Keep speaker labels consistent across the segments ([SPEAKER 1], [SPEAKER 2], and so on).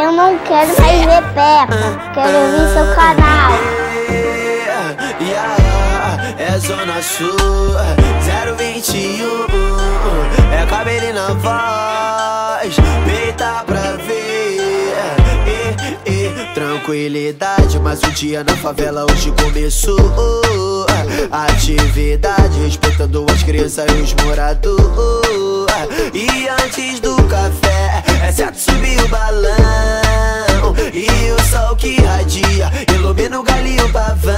[SPEAKER 1] Eu não quero mais ver Peppa, quero ver seu canal.
[SPEAKER 2] É Zona Sul 021, é cabelinho na voz, peita pra ver. Tranquilidade, mas um dia na favela hoje começou. Atividade, respeitando as crianças e os moradores. E antes do café, é certo subir o balão. E o sol que radia, ilumina o galinho pavão.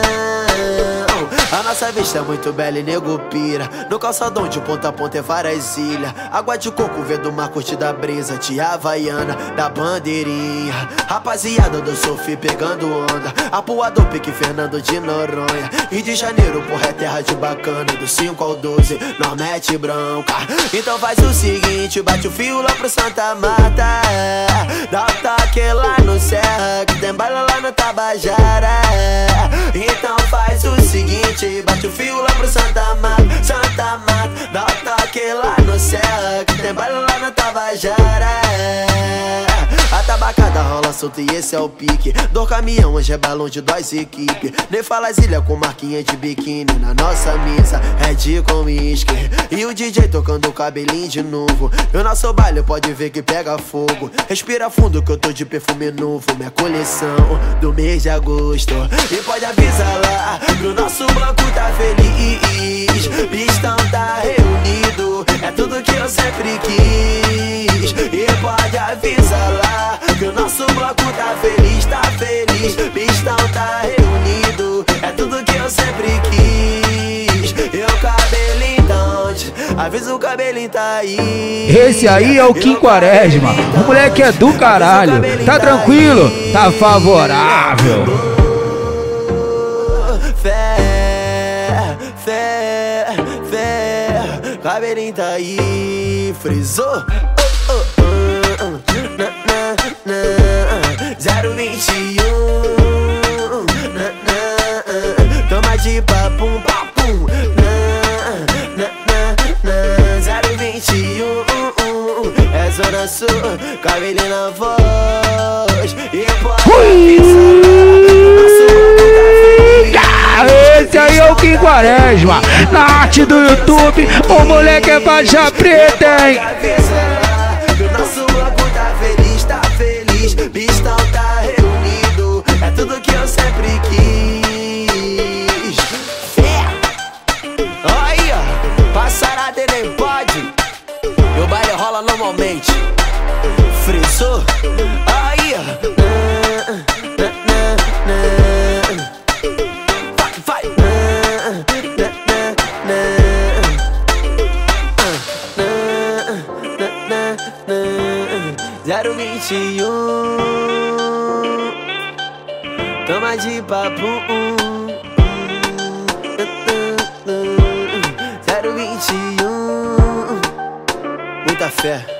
[SPEAKER 2] A nossa vista é muito bela e nego pira. No calçadão de ponta a ponta é várias ilhas. Água de coco, vendo o mar, curtida brisa. Tia Havaiana da bandeirinha. Rapaziada do surf pegando onda. Apuador, Pique Fernando de Noronha. E de Janeiro, porra, é terra de bacana. Do 5 ao 12, nós mete bronca. Então faz o seguinte, bate o fio lá pro Santa Mata. Dá um toque lá no Serra, que tem baila lá no Tabajara. Então faz o seguinte, bate o fio lá pro Santa Mata. Santa Mata, dá um toque lá no Serra, que tem baila lá no Tabajara. A tabacada rola solta e esse é o pique. Do caminhão, hoje é balão de 2 equipes. Nem fala as ilhas com marquinha de biquíni. Na nossa mesa é de com uísque. E o DJ tocando o cabelinho de novo. E o nosso baile pode ver que pega fogo. Respira fundo que eu tô de perfume novo. Minha coleção do mês de agosto. E pode avisar lá, pro nosso banco tá feliz. Pistão tá reunido, é tudo que eu sempre quis. E pode avisar lá, que o nosso bloco tá feliz, tá feliz. Pistão tá reunido, é tudo que eu sempre quis. E o cabelinho tá onde? Avisa o cabelinho tá aí.
[SPEAKER 3] Esse aí é o Kim Quaresma. O moleque é do caralho. Tá tranquilo? Tá favorável.
[SPEAKER 2] Fé, fé, fé. Cabelinho tá aí. Frisou? 021, toma de papum, papum. 021, é Zona Sul, cabelinho na voz. E pode
[SPEAKER 3] esse aí é o Kim Quaresma. Na arte do YouTube, o moleque é faixa preta, hein?
[SPEAKER 2] Pistão tá reunido, é tudo que eu sempre quis. Fé! Aí, ó, passarada nem pode. E o baile rola normalmente. Frisou? Aí, ó. Vai, vai. 021, toma de papo. 021, muita fé.